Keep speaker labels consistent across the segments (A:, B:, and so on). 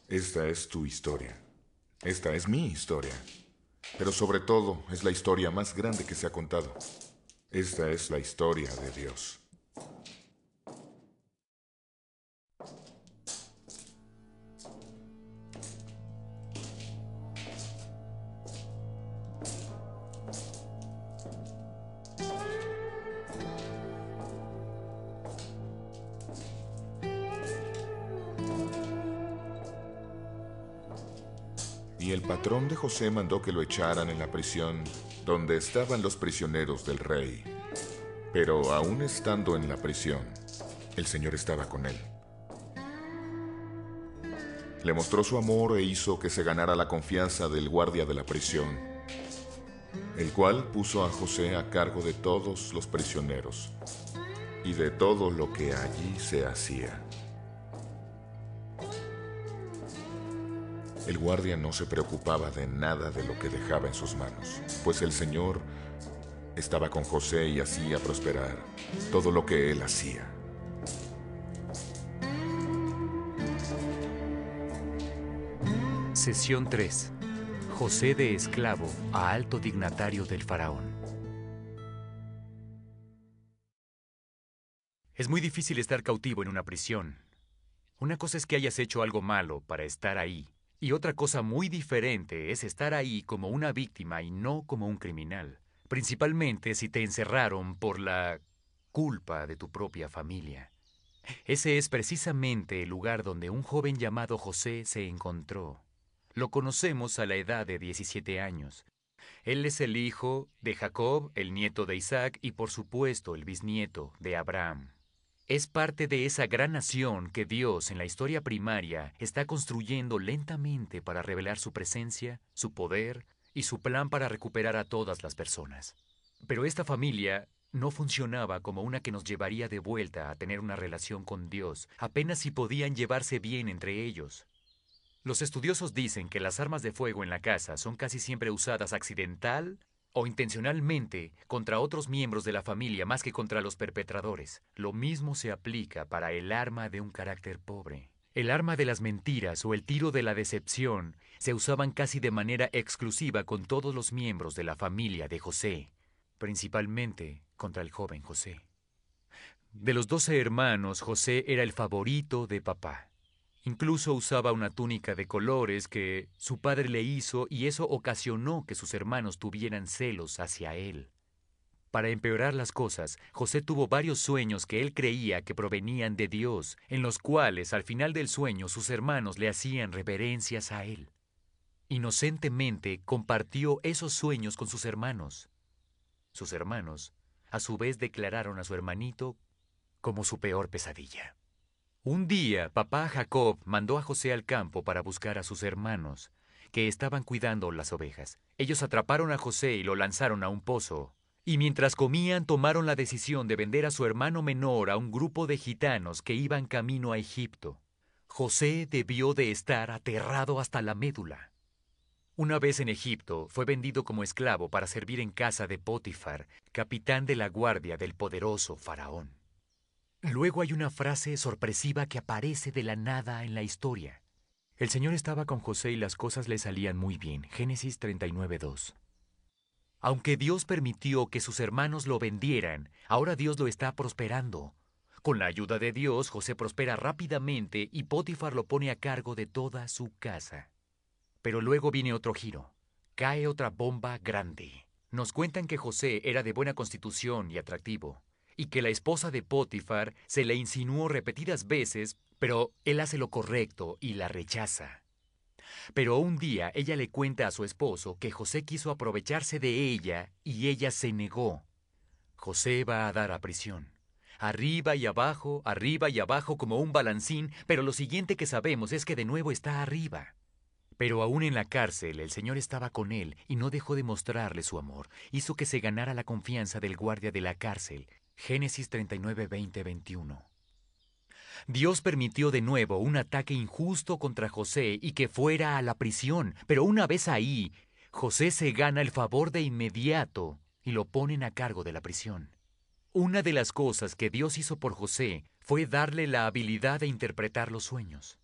A: Esta es tu historia. Esta es mi historia. Pero sobre todo es la historia más grande que se ha contado. Esta es la historia de Dios. Y el patrón de José mandó que lo echaran en la prisión donde estaban los prisioneros del rey. Pero aún estando en la prisión, el Señor estaba con él. Le mostró su amor e hizo que se ganara la confianza del guardia de la prisión, el cual puso a José a cargo de todos los prisioneros y de todo lo que allí se hacía. El guardia no se preocupaba de nada de lo que dejaba en sus manos, pues el Señor estaba con José y hacía prosperar todo lo que él hacía.
B: Sesión 3. José de esclavo a alto dignatario del faraón. Es muy difícil estar cautivo en una prisión. Una cosa es que hayas hecho algo malo para estar ahí, y otra cosa muy diferente es estar ahí como una víctima y no como un criminal, principalmente si te encerraron por la culpa de tu propia familia. Ese es precisamente el lugar donde un joven llamado José se encontró. Lo conocemos a la edad de 17 años. Él es el hijo de Jacob, el nieto de Isaac y por supuesto el bisnieto de Abraham. Es parte de esa gran nación que Dios en la historia primaria está construyendo lentamente para revelar su presencia, su poder y su plan para recuperar a todas las personas. Pero esta familia no funcionaba como una que nos llevaría de vuelta a tener una relación con Dios, apenas si podían llevarse bien entre ellos. Los estudiosos dicen que las armas de fuego en la casa son casi siempre usadas accidental o intencionalmente contra otros miembros de la familia más que contra los perpetradores. Lo mismo se aplica para el arma de un carácter pobre. El arma de las mentiras o el tiro de la decepción se usaban casi de manera exclusiva con todos los miembros de la familia de José, principalmente contra el joven José. De los 12 hermanos, José era el favorito de papá. Incluso usaba una túnica de colores que su padre le hizo y eso ocasionó que sus hermanos tuvieran celos hacia él. Para empeorar las cosas, José tuvo varios sueños que él creía que provenían de Dios, en los cuales al final del sueño sus hermanos le hacían reverencias a él. Inocentemente compartió esos sueños con sus hermanos. Sus hermanos, a su vez, declararon a su hermanito como su peor pesadilla. Un día, papá Jacob mandó a José al campo para buscar a sus hermanos, que estaban cuidando las ovejas. Ellos atraparon a José y lo lanzaron a un pozo. Y mientras comían, tomaron la decisión de vender a su hermano menor a un grupo de gitanos que iban camino a Egipto. José debió de estar aterrado hasta la médula. Una vez en Egipto, fue vendido como esclavo para servir en casa de Potifar, capitán de la guardia del poderoso faraón. Luego hay una frase sorpresiva que aparece de la nada en la historia. El Señor estaba con José y las cosas le salían muy bien. Génesis 39:2. Aunque Dios permitió que sus hermanos lo vendieran, ahora Dios lo está prosperando. Con la ayuda de Dios, José prospera rápidamente y Potifar lo pone a cargo de toda su casa. Pero luego viene otro giro. Cae otra bomba grande. Nos cuentan que José era de buena constitución y atractivo, y que la esposa de Potifar se le insinuó repetidas veces, pero él hace lo correcto y la rechaza. Pero un día ella le cuenta a su esposo que José quiso aprovecharse de ella y ella se negó. José va a dar a prisión. Arriba y abajo como un balancín, pero lo siguiente que sabemos es que de nuevo está arriba. Pero aún en la cárcel, el Señor estaba con él y no dejó de mostrarle su amor. Hizo que se ganara la confianza del guardia de la cárcel. Génesis 39, 20, 21. Dios permitió de nuevo un ataque injusto contra José y que fuera a la prisión. Pero una vez ahí, José se gana el favor de inmediato y lo ponen a cargo de la prisión. Una de las cosas que Dios hizo por José fue darle la habilidad de interpretar los sueños.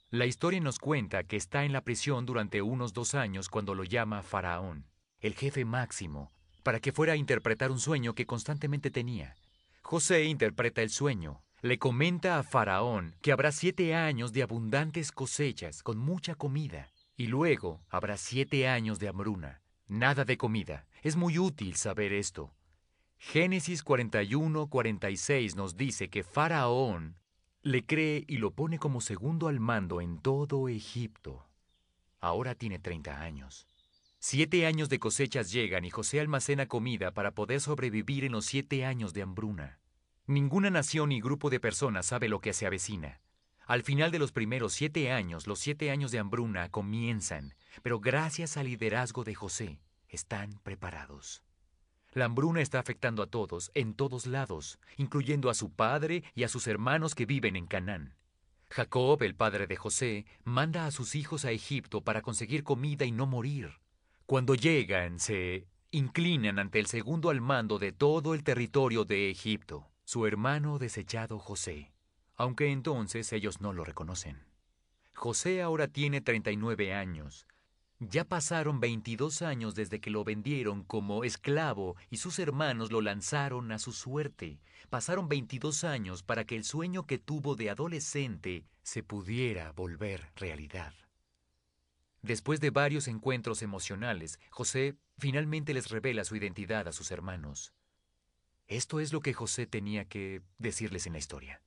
B: La historia nos cuenta que está en la prisión durante unos 2 años cuando lo llama Faraón, el jefe máximo, para que fuera a interpretar un sueño que constantemente tenía. José interpreta el sueño. Le comenta a Faraón que habrá 7 años de abundantes cosechas, con mucha comida, y luego habrá 7 años de hambruna, nada de comida. Es muy útil saber esto. Génesis 41-46 nos dice que Faraón le cree y lo pone como segundo al mando en todo Egipto. Ahora tiene 30 años. 7 años de cosechas llegan y José almacena comida para poder sobrevivir en los 7 años de hambruna. Ninguna nación ni grupo de personas sabe lo que se avecina. Al final de los primeros 7 años, los 7 años de hambruna comienzan, pero gracias al liderazgo de José, están preparados. La hambruna está afectando a todos, en todos lados, incluyendo a su padre y a sus hermanos que viven en Canaán. Jacob, el padre de José, manda a sus hijos a Egipto para conseguir comida y no morir. Cuando llegan, se inclinan ante el segundo al mando de todo el territorio de Egipto, su hermano desechado José, aunque entonces ellos no lo reconocen. José ahora tiene 39 años. Ya pasaron 22 años desde que lo vendieron como esclavo y sus hermanos lo lanzaron a su suerte. Pasaron 22 años para que el sueño que tuvo de adolescente se pudiera volver realidad. Después de varios encuentros emocionales, José finalmente les revela su identidad a sus hermanos. Esto es lo que José tenía que decirles en la historia.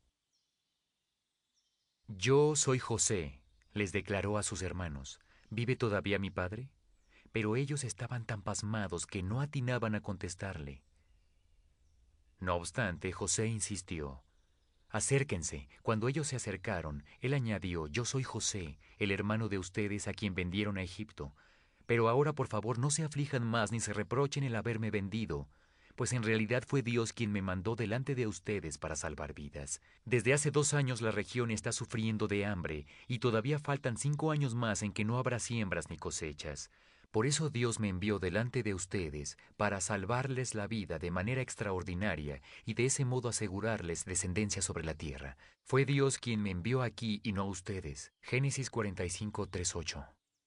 B: Yo soy José, les declaró a sus hermanos. ¿Vive todavía mi padre? Pero ellos estaban tan pasmados que no atinaban a contestarle. No obstante, José insistió. Acérquense. Cuando ellos se acercaron, él añadió, yo soy José, el hermano de ustedes a quien vendieron a Egipto. Pero ahora, por favor, no se aflijan más ni se reprochen el haberme vendido, pues en realidad fue Dios quien me mandó delante de ustedes para salvar vidas. Desde hace 2 años la región está sufriendo de hambre, y todavía faltan 5 años más en que no habrá siembras ni cosechas. Por eso Dios me envió delante de ustedes, para salvarles la vida de manera extraordinaria, y de ese modo asegurarles descendencia sobre la tierra. Fue Dios quien me envió aquí y no ustedes. Génesis 45:3-8.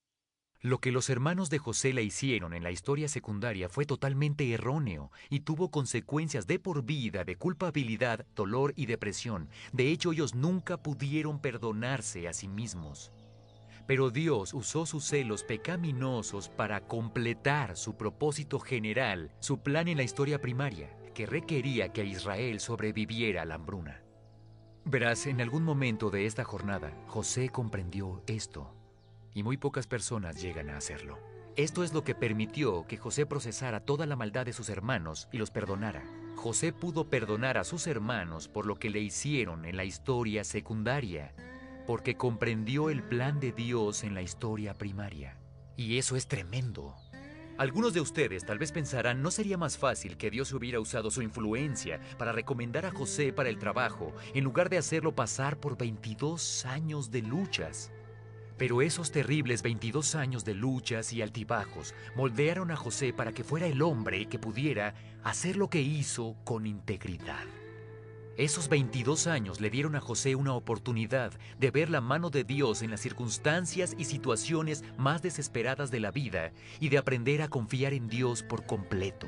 B: Lo que los hermanos de José le hicieron en la historia secundaria fue totalmente erróneo y tuvo consecuencias de por vida de culpabilidad, dolor y depresión. De hecho, ellos nunca pudieron perdonarse a sí mismos. Pero Dios usó sus celos pecaminosos para completar su propósito general, su plan en la historia primaria, que requería que Israel sobreviviera a la hambruna. Verás, en algún momento de esta jornada, José comprendió esto. Y muy pocas personas llegan a hacerlo. Esto es lo que permitió que José procesara toda la maldad de sus hermanos y los perdonara. José pudo perdonar a sus hermanos por lo que le hicieron en la historia secundaria, porque comprendió el plan de Dios en la historia primaria. Y eso es tremendo. Algunos de ustedes tal vez pensarán, ¿no sería más fácil que Dios hubiera usado su influencia para recomendar a José para el trabajo, en lugar de hacerlo pasar por 22 años de luchas? Pero esos terribles 22 años de luchas y altibajos moldearon a José para que fuera el hombre que pudiera hacer lo que hizo con integridad. Esos 22 años le dieron a José una oportunidad de ver la mano de Dios en las circunstancias y situaciones más desesperadas de la vida y de aprender a confiar en Dios por completo.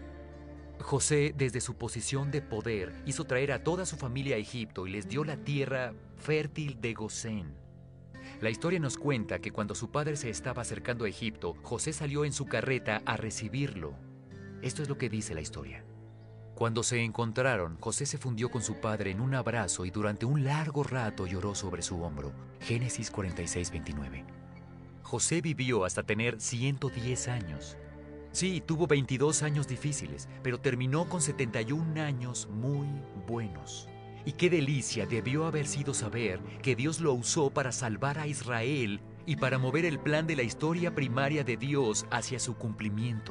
B: José, desde su posición de poder, hizo traer a toda su familia a Egipto y les dio la tierra fértil de Gosén. La historia nos cuenta que cuando su padre se estaba acercando a Egipto, José salió en su carreta a recibirlo. Esto es lo que dice la historia. Cuando se encontraron, José se fundió con su padre en un abrazo y durante un largo rato lloró sobre su hombro. Génesis 46:29. José vivió hasta tener 110 años. Sí, tuvo 22 años difíciles, pero terminó con 71 años muy buenos. Y qué delicia debió haber sido saber que Dios lo usó para salvar a Israel y para mover el plan de la historia primaria de Dios hacia su cumplimiento.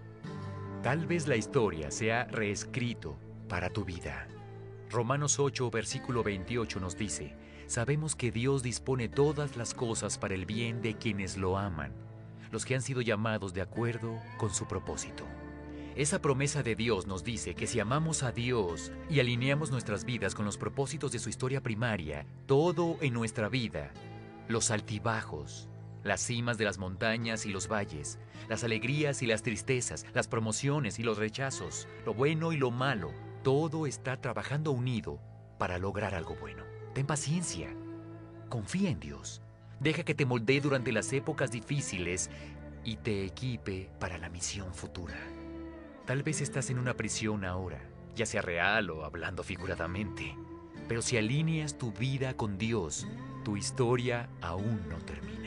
B: Tal vez la historia se ha reescrito para tu vida. Romanos 8, versículo 28 nos dice, sabemos que Dios dispone todas las cosas para el bien de quienes lo aman, los que han sido llamados de acuerdo con su propósito. Esa promesa de Dios nos dice que si amamos a Dios y alineamos nuestras vidas con los propósitos de su historia primaria, todo en nuestra vida Los altibajos, las cimas de las montañas y los valles, las alegrías y las tristezas, las promociones y los rechazos, lo bueno y lo malo, todo está trabajando unido para lograr algo bueno. Ten paciencia. Confía en Dios. Deja que te moldee durante las épocas difíciles y te equipe para la misión futura. Tal vez estás en una prisión ahora, ya sea real o hablando figuradamente. Pero si alineas tu vida con Dios, tu historia aún no termina.